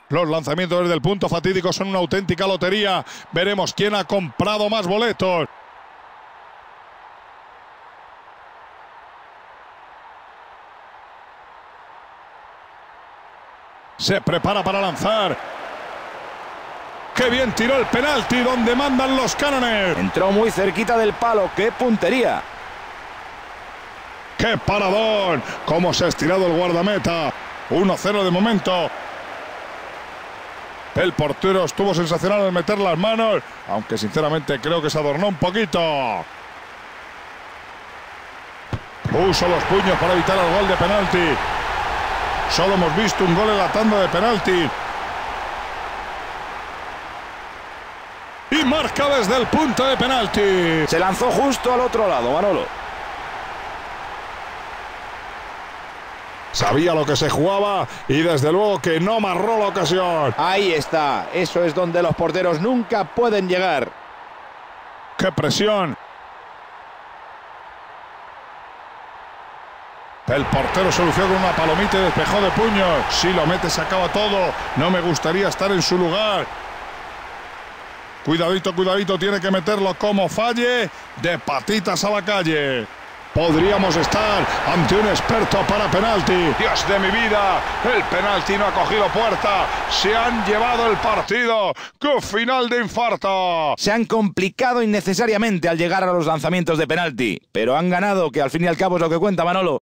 Los lanzamientos desde el punto fatídico son una auténtica lotería. Veremos quién ha comprado más boletos. Se prepara para lanzar. ¡Qué bien tiró el penalti donde mandan los cánones! Entró muy cerquita del palo. ¡Qué puntería! ¡Qué paradón! ¡Cómo se ha estirado el guardameta! 1-0 de momento. El portero estuvo sensacional al meter las manos, aunque sinceramente creo que se adornó un poquito. Puso los puños para evitar el gol de penalti. Solo hemos visto un gol en la tanda de penalti. Y marca desde el punto de penalti. Se lanzó justo al otro lado, Manolo. Sabía lo que se jugaba y desde luego que no amarró la ocasión. Ahí está. Eso es donde los porteros nunca pueden llegar. ¡Qué presión! El portero se lució con una palomita y despejó de puños. Si lo mete se acaba todo. No me gustaría estar en su lugar. Cuidadito, cuidadito, tiene que meterlo. Como falle, de patitas a la calle. Podríamos estar ante un experto para penalti. Dios de mi vida, el penalti no ha cogido puerta. Se han llevado el partido. ¡Qué final de infarto! Se han complicado innecesariamente al llegar a los lanzamientos de penalti, pero han ganado, que al fin y al cabo es lo que cuenta, Manolo.